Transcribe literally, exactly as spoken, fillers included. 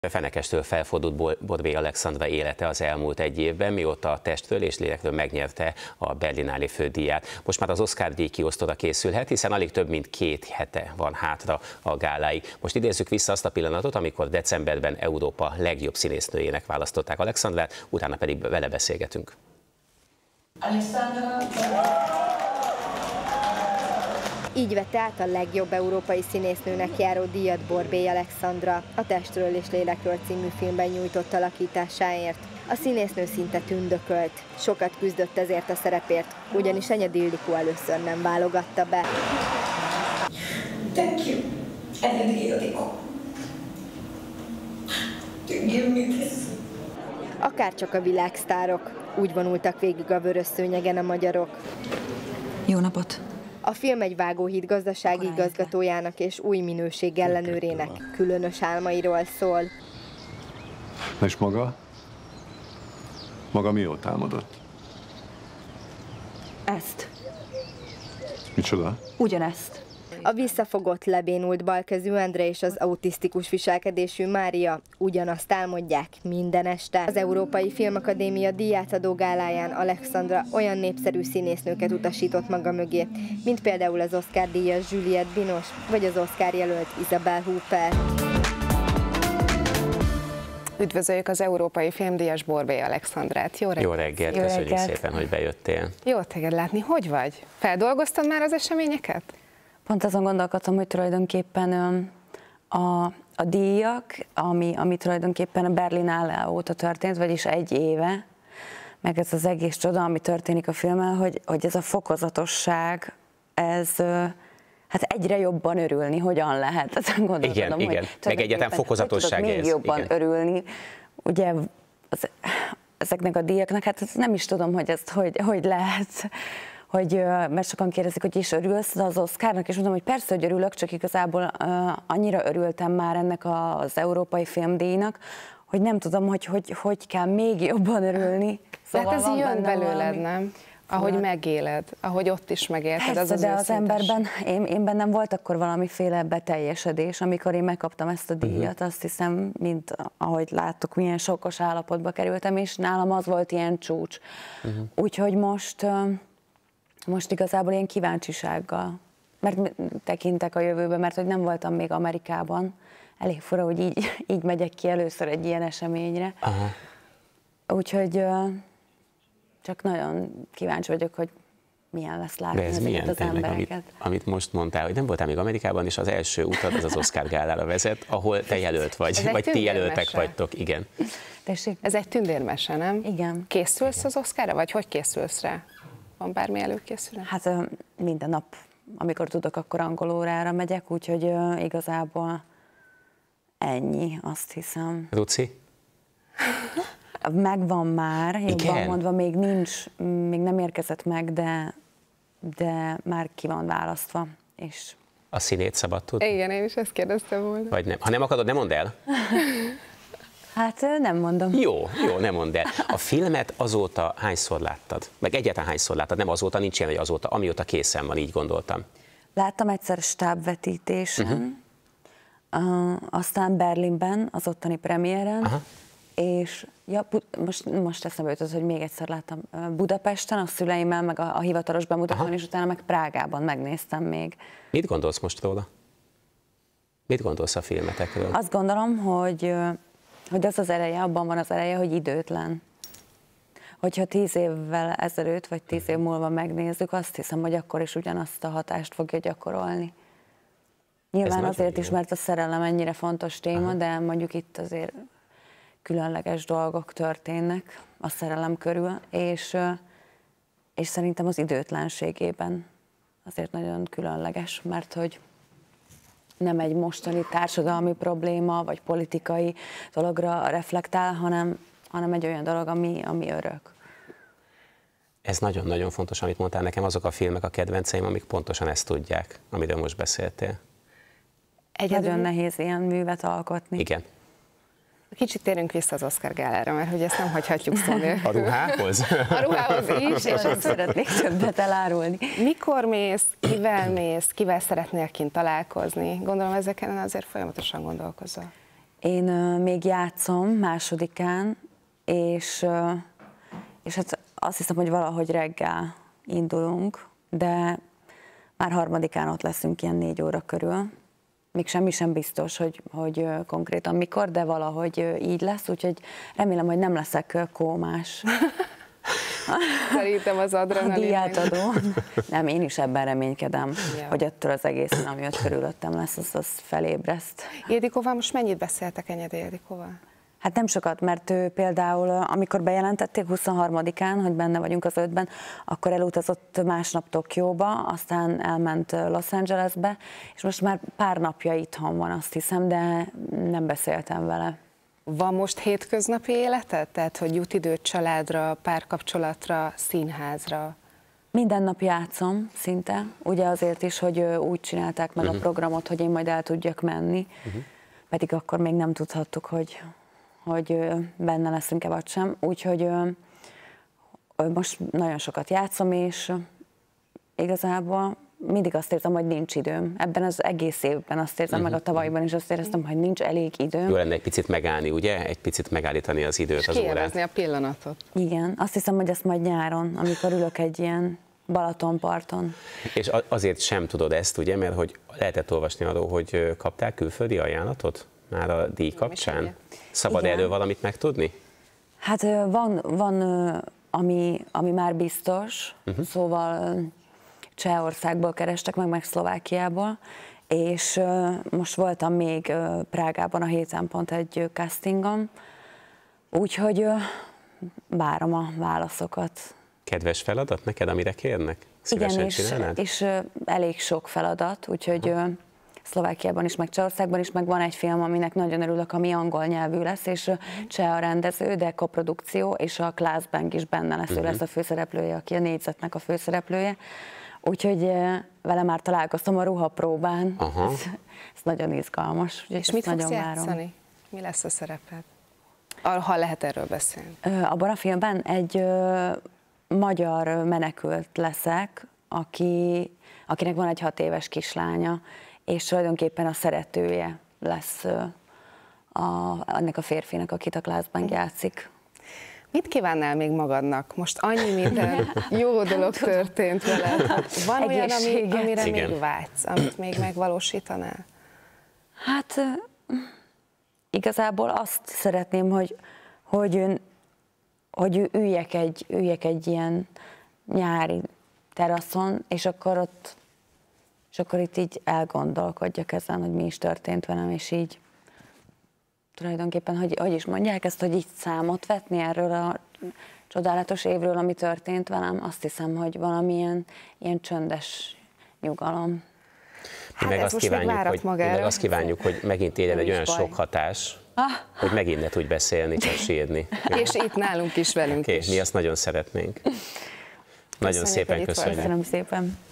Fenekestől felfordult Borbély Alexandra élete az elmúlt egy évben, mióta a Testről és lélekről megnyerte a Berlinale fődíját. Most már az Oscar-díj kiosztóra készülhet, hiszen alig több mint két hete van hátra a gáláig. Most idézzük vissza azt a pillanatot, amikor decemberben Európa legjobb színésznőjének választották Alexandrát, utána pedig vele beszélgetünk. Alexandra. Így vette át a legjobb európai színésznőnek járó díjat Borbély Alexandra, a Testről és lélekről című filmben nyújtott alakításáért. A színésznő szinte tündökölt, sokat küzdött ezért a szerepért, ugyanis Enyedi Ildikó először nem válogatta be. Thank you, Enyedi Ildikó. To give me this. Akárcsak a világsztárok, úgy vonultak végig a vörös szőnyegen a magyarok. Jó napot! A film egy vágóhíd gazdasági igazgatójának és új minőség ellenőrének különös álmairól szól. És maga? Maga mióta álmodott? Ezt. Micsoda? Ugyanezt. A visszafogott, lebénult balkezű Endre és az autisztikus viselkedésű Mária ugyanazt álmodják minden este. Az Európai Filmakadémia díjátadó gáláján Alexandra olyan népszerű színésznőket utasított maga mögé, mint például az Oscar-díjas Juliette Binoche, vagy az Oscar jelölt Isabelle Huppert. Üdvözöljük az Európai Filmdíjas Borbély Alexandrát. Jó reggelt! Jó reggelt, Jó köszönjük reggelt. szépen, hogy bejöttél. Jó téged látni. Hogy vagy? Feldolgoztad már az eseményeket? Pont azon gondolkodtam, hogy tulajdonképpen a, a díjak, ami, ami tulajdonképpen a Berlinale óta történt, vagyis egy éve, meg ez az egész csoda, ami történik a filmmel, hogy, hogy ez a fokozatosság, ez hát egyre jobban örülni, hogyan lehet. Ezen igen, hogy igen. Meg egyáltalán fokozatosság még ez. jobban igen. örülni. Ugye az, ezeknek a díjaknak, hát nem is tudom, hogy ezt hogy, hogy lehet, hogy, mert sokan kérdezik, hogy is örülsz az Oscarnak, és mondom, hogy persze, hogy örülök, csak igazából uh, annyira örültem már ennek az Európai Filmdíjnak, hogy nem tudom, hogy hogy, hogy kell még jobban örülni. Szóval hát ez jön belőled, valami... nem? Ahogy megéled, ahogy ott is megélted. Persze, az az de az őszintes. emberben, én, én bennem volt akkor valamiféle beteljesedés, amikor én megkaptam ezt a díjat, uh-huh. azt hiszem, mint ahogy láttuk, milyen sokkos állapotba kerültem, és nálam az volt ilyen csúcs. Uh-huh. Úgyhogy most... Most igazából ilyen kíváncsisággal, mert tekintek a jövőbe, mert hogy nem voltam még Amerikában. Elég fura, hogy így, így megyek ki először egy ilyen eseményre. Aha. Úgyhogy csak nagyon kíváncsi vagyok, hogy milyen lesz látni ez ezeket milyen, az tényleg, embereket. Amit, amit most mondtál, hogy nem voltál még Amerikában, és az első utad az az Oscar gálára vezet, ahol te jelölt vagy, vagy ti jelöltek vagytok, igen. Tessék? Ez egy tündérmese, nem? Igen. Készülsz igen. az Oscarra, vagy hogy készülsz rá? Van bármi előkészülés? Hát minden nap, amikor tudok, akkor angol órára megyek, úgyhogy uh, igazából ennyi, azt hiszem. Ruci? Megvan már, jobban mondva, még nincs, még nem érkezett meg, de, de már ki van választva. És... A színét szabad tudni? Igen, én is ezt kérdeztem volna. Vagy nem? Ha nem akarod, ne mondd el. Hát nem mondom. Jó, jó, nem mondd el. A filmet azóta hányszor láttad? Meg egyáltalán hányszor láttad? Nem azóta, nincs ilyen, hogy azóta, amióta készen van, így gondoltam. Láttam egyszer stábvetítésen, uh-huh. uh, aztán Berlinben, az ottani premiéren, uh-huh. és ja, most, most eszembe jutott, hogy még egyszer láttam Budapesten, a szüleimmel, meg a, a hivatalos bemutatón, uh-huh. és utána meg Prágában megnéztem még. Mit gondolsz most róla? Mit gondolsz a filmetekről? Azt gondolom, hogy hogy az az ereje, abban van az ereje, hogy időtlen. Hogyha tíz évvel ezelőtt, vagy tíz év múlva megnézzük, azt hiszem, hogy akkor is ugyanazt a hatást fogja gyakorolni. Nyilván azért is, mert a szerelem ennyire fontos téma, aha. de mondjuk itt azért különleges dolgok történnek a szerelem körül, és, és szerintem az időtlenségében azért nagyon különleges, mert hogy nem egy mostani társadalmi probléma, vagy politikai dologra reflektál, hanem, hanem egy olyan dolog, ami, ami örök. Ez nagyon-nagyon fontos, amit mondtál nekem, azok a filmek a kedvenceim, amik pontosan ezt tudják, amiről most beszéltél. Egyedül... Nagyon nehéz ilyen művet alkotni. Igen. Kicsit térünk vissza az Oscar gálára, mert hogy ezt nem hagyhatjuk szólni. A ruhához? A ruhához is. És azt szeretnék többet elárulni. Mikor mész, kivel mész, kivel szeretnél kint találkozni? Gondolom ezeken azért folyamatosan gondolkozol. Én még játszom másodikán, és, és hát azt hiszem, hogy valahogy reggel indulunk, de már harmadikán ott leszünk ilyen négy óra körül. Még semmi sem biztos, hogy, hogy konkrétan mikor, de valahogy így lesz, úgyhogy remélem, hogy nem leszek kómás. Szerintem az adrenalin. A díjátadó. Nem, én is ebben reménykedem, ja. hogy ettől az egészen, ami ott körülöttem lesz, az, az felébreszt. Ildikóval most mennyit beszéltek Enyedi Ildikóval? Hát nem sokat, mert ő például, amikor bejelentették huszonharmadikán, hogy benne vagyunk az ötben, akkor elutazott másnap Tokióba, aztán elment Los Angelesbe, és most már pár napja itthon van, azt hiszem, de nem beszéltem vele. Van most hétköznapi életed? Tehát, hogy jut időt családra, párkapcsolatra, színházra? Minden nap játszom szinte, ugye azért is, hogy úgy csinálták meg uh-huh. a programot, hogy én majd el tudjak menni, uh-huh. pedig akkor még nem tudhattuk, hogy, hogy benne leszünk-e vagy sem. Úgyhogy most nagyon sokat játszom, és igazából mindig azt érzem, hogy nincs időm. Ebben az egész évben azt érzem, uh-huh. meg a tavalyban is azt éreztem, hogy nincs elég időm. Jó lenne egy picit megállni, ugye? Egy picit megállítani az időt, és az órát. kielvezni a pillanatot. Igen, azt hiszem, hogy ezt majd nyáron, amikor ülök egy ilyen Balatonparton. És azért sem tudod ezt, ugye, mert hogy lehetett olvasni arról, hogy kaptál külföldi ajánlatot már a díj kapcsán. Szabad Igen. erről valamit megtudni? Hát van, van ami, ami már biztos, uh-huh. szóval Csehországból kerestek meg, meg Szlovákiából, és most voltam még Prágában a héten pont egy castingom, úgyhogy várom a válaszokat. Kedves feladat neked, amire kérnek? Szívesen Igen, és, és elég sok feladat, úgyhogy uh-huh. Szlovákiában is, meg Csehországban is, meg van egy film, aminek nagyon örülök, ami angol nyelvű lesz, és cseh a rendező, de koprodukció, és a Klaas Bang is benne lesz, uh-huh. ő lesz a főszereplője, aki a négyzetnek a főszereplője. Úgyhogy vele már találkoztam a ruhapróbán, ez, ez nagyon izgalmas. És mit fogsz nagyon játszani? Várom. Mi lesz a szereped? Ha lehet erről beszélni. Abban a filmben egy ö, magyar menekült leszek, aki, akinek van egy hat éves kislánya, és tulajdonképpen a szeretője lesz ö, a, ennek a férfinek, akit a Klaas Bang játszik. Mit kívánnál még magadnak? Most annyi minden jó dolog történt veled. Van olyan, ami, amire Igen. még vágysz, amit még megvalósítanál? Hát igazából azt szeretném, hogy, hogy, hogy üljek, egy, üljek egy ilyen nyári teraszon, és akkor ott, és akkor itt így elgondolkodjak ezen, hogy mi is történt velem, és így tulajdonképpen, hogy, hogy is mondják ezt, hogy így számot vetni erről a csodálatos évről, ami történt velem, azt hiszem, hogy valamilyen ilyen csöndes nyugalom. Hát meg azt kívánjuk, hogy, meg azt kívánjuk, hogy megint érjen egy olyan baj. sok hatás, ah. hogy megint ne tudj beszélni, csak sírni. És itt nálunk is velünk okay, is. Mi azt nagyon szeretnénk. Nagyon Köszönjük, szépen köszönjük. Köszönöm szépen.